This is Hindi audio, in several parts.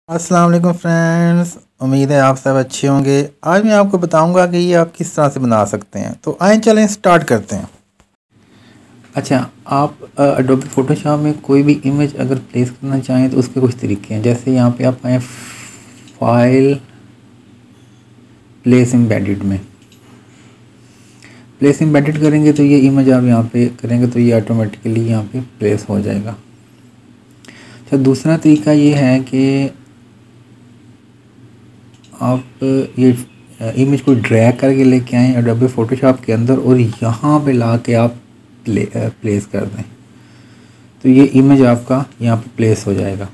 अस्सलाम वालेकुम फ्रेंड्स, उम्मीद है आप सब अच्छे होंगे। आज मैं आपको बताऊंगा कि ये आप किस तरह से बना सकते हैं। तो आइए चलें स्टार्ट करते हैं। अच्छा, आप एडोबी फ़ोटोशॉप में कोई भी इमेज अगर प्लेस करना चाहें तो उसके कुछ तरीके हैं। जैसे यहाँ पे आप आए फाइल प्लेस एम्बेडेड में, प्लेस एम्बेडेड करेंगे तो ये इमेज आप यहाँ पे करेंगे तो ये ऑटोमेटिकली यहाँ पे प्लेस हो जाएगा। अच्छा, दूसरा तरीका ये है कि आप ये इमेज को ड्रैग करके लेके आएँ एडोबी फ़ोटोशॉप के अंदर और यहाँ पे ला के आप प्लेस कर दें तो ये इमेज आपका यहाँ पे प्लेस हो जाएगा।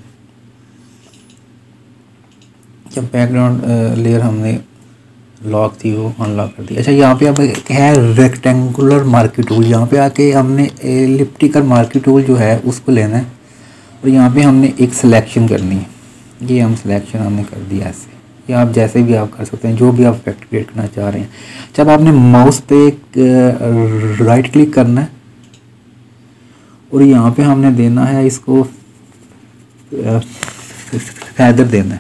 जब बैकग्राउंड लेयर हमने लॉक थी वो अनलॉक कर दी। अच्छा, यहाँ पे अब है रेक्टेंगुलर मार्की टूल। यहाँ पे आके हमने एलिप्टिकल मार्की टूल जो है उसको लेना है और यहाँ पे हमने एक सिलेक्शन करनी है। ये हम सिलेक्शन हमने कर दिया ऐसे, या आप जैसे भी आप कर सकते हैं जो भी आप इफेक्ट क्रिएट करना चाह रहे हैं। जब आपने माउस पे राइट क्लिक करना है और यहाँ पे हमने देना है इसको फैदर देना है।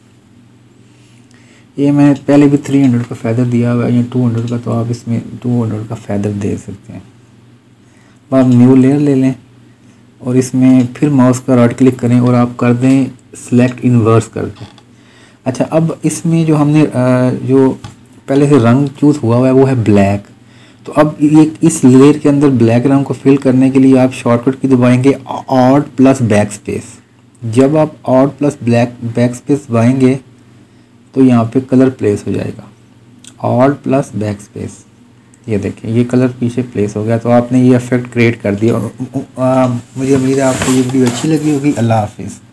ये मैंने पहले भी 300 का फैदर दिया हुआ है या 200 का, तो आप इसमें 200 का फैदर दे सकते हैं। अब आप न्यू लेयर ले लें और इसमें फिर माउस का राइट क्लिक करें और आप कर दें सिलेक्ट इन्वर्स कर दें। अच्छा, अब इसमें जो हमने जो पहले से रंग चूज़ हुआ है वो है ब्लैक। तो अब ये इस लेयर के अंदर ब्लैक रंग को फिल करने के लिए आप शॉर्टकट की दबाएंगे ऑल्ट प्लस बैक स्पेस। जब आप ऑल्ट प्लस बैक स्पेस दबाएंगे तो यहाँ पे कलर प्लेस हो जाएगा। ऑल्ट प्लस बैक स्पेस, ये देखें ये कलर पीछे प्लेस हो गया। तो आपने ये इफेक्ट क्रिएट कर दिया और मुझे उम्मीद है आपको ये वीडियो अच्छी लगी होगी। अल्लाह हाफिज़।